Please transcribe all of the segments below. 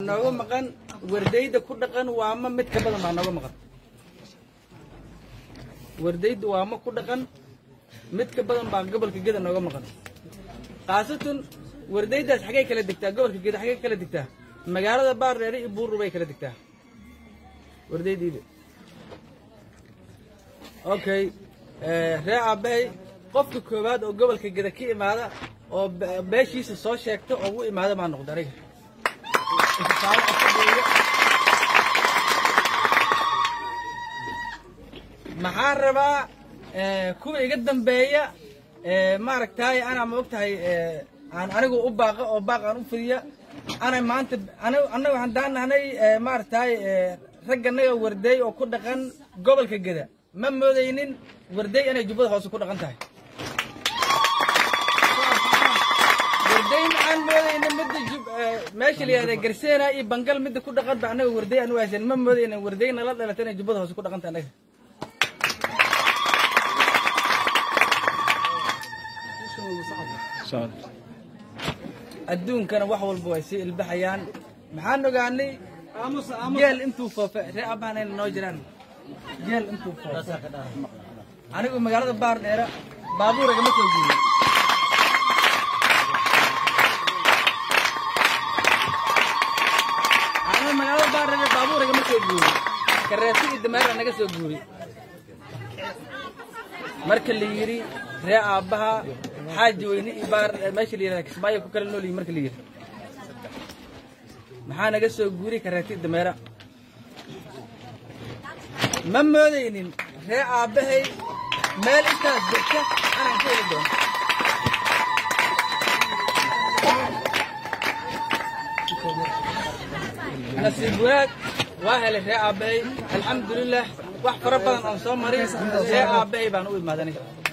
نوغو مقان ورديدا كودقان واما مد كبدن با نوغو مقان ورديد واما كودقان مد كبدن با gobolka Gedo نوغو مقان خاصة ورديداس xagee kala digtaa gobolka Gedo xagee kala digtaa magaalada Baardheere iyo Buur bay kala digtaa wardaydiida okay ree abay qofka koobaad oo gobolka Gedo ka imaada oo beeshiisa soo sheegto oo uu imaado ma noqdo ariga maxaa rabaa kuwa iga dambeeya ma aragtay ana ma ogtahay aan anigu u baaqa oo baaqan u fidiya ana maanta anagu waxaan daanahay ma aragtay raganaga warday oo ku dhaqan gobolka Gedo ma moodaynin warday inay Jubbada Hoose ku dhaqan tahay warday aan moodaynin mid meesha leeyahay Garseena iyo Bangal mid ku dhaqan ba anagu warday aan waasan ma moodaynin warday nala dhalatay inay Jubbada Hoose ku dhaqan tahay adduunkana wax walba way si ilbaxayaan maxaan ogaanay geel intuu foofa ree abaan ay noo jiraan geel intuu foofa anigu magaalada Baardheere baabuur igama soo guuray anigu magaalada Baardheere baabuur igama soo guuray kareeti dameer naga soo guuray marka la yiri ree aabaha حاج ويني بار ماشي لي كسبايا كو كلا نولي marka liir maxaa naga soo guuri kareeti dameera ma moodaynin ree aabahay meel intaas jirta aan ka heli doono nasiibwaad waa helay ree aabahay alxamdulillah wax fara badan oo soo maray ree aabahay baan u imaadanay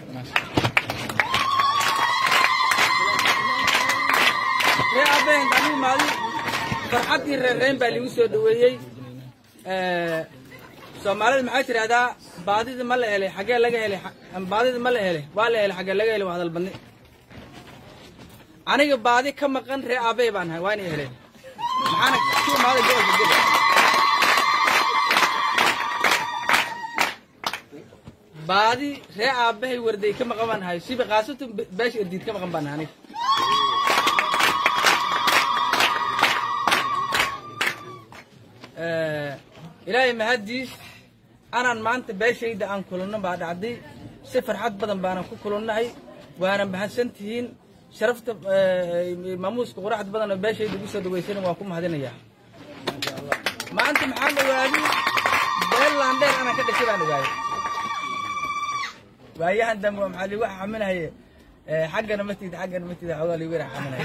ree aabahay intaan imaadi farxadii reereen baa liigu soo dhaweeyay Soomaalida maxay tiraahdaa baadida ma la helay xagee laga helay baadida ma la helay waa la helay xagee laga helay waa hadal badni aniga baadi ka maqan ree aabahay baan ahay waa inay helay maxaana ku imaaday gobolka Gedo baadi ree aabahay warday ka maqan baan ahay siba qaasatu beesh irdiid ka maqan baan ahay إلهي مهديش أنا مانت باشيد أن كلنا بعد عدي سفر حد بدن بانا كلنا هاي وأنا بحسنتين شرفت ماموس كورة حد بدن باشيد بيسا دويسين وأكون هذين إياه ما أنت محمد وأبي بيل عندك أنا كده شيء أنا جاي وهي عندهم محلي واحد عملها هي حقنا متي حوالي ويرح عملها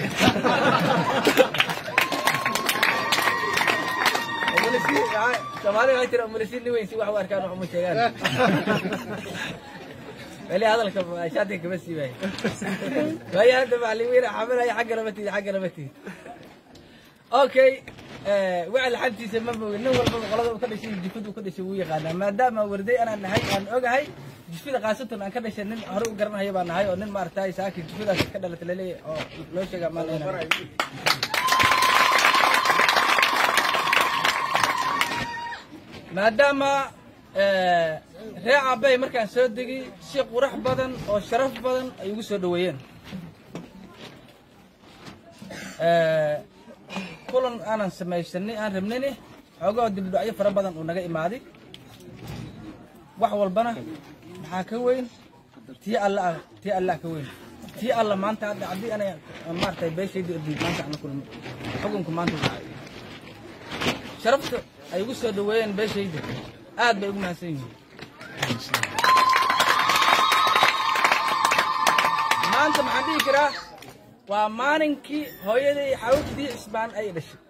سوالي هاي ترى مرسين لي وين سوى حوار كانوا عمو شغال قال لي هذا لك شاتك بس يبين وهي هذا معلي وين عمل هي حقنا متي اوكي وعلى حد يسمى نور غلط وكل شيء جفد وكل شيء ويقانا ما دام وردي انا نهي ان اوغahay jifida qaasatan aan ka dhashay nin hore u garanayo baan nahay oo nin maartay saaki jifidaas ka dhalatay leeyahay oo loo sheega maaleena maadaama ree aabahay markaan soo degay si qurux badan oo sharaf badan ay ugu soo dhaweeyeen kulan aanan samaysanay aan rabnay xoogoo dib dhacyo fara badan oo naga imaaday wax walbana maxaa ka weyn tii Allah ka weyn tii Allah maanta hadii ana maartay beeshayda maanta aan kulmo xukunku maanta sharafta ay ugu soo dhaweeyeen beeshayda aad bay ugu mahadsan yihiin maanta maxaan dhihi karaa waa maalinkii hooyaday xawdii Isbaan ay dhashay